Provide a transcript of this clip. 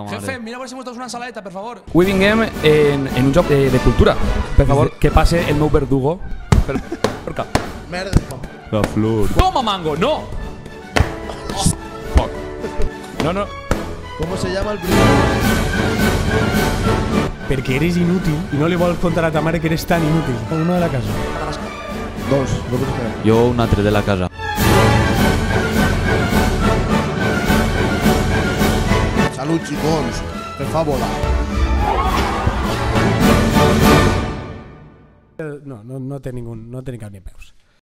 Jefe, mira a ver si m'ho una ensaladeta, per favor. Avui vinguem en un joc de cultura. Per favor, que passe el meu verdugo. Per cap. Merda. La flor. Toma, mango, no! Fuck. No. ¿Cómo se llama el primero? Perquè eres inútil i no li vols contar a ta mare que eres tan inútil. Uno de la casa. Dos esperar. Jo un altre de la casa. Salud, chicos. Per favor. No té cap ni peus.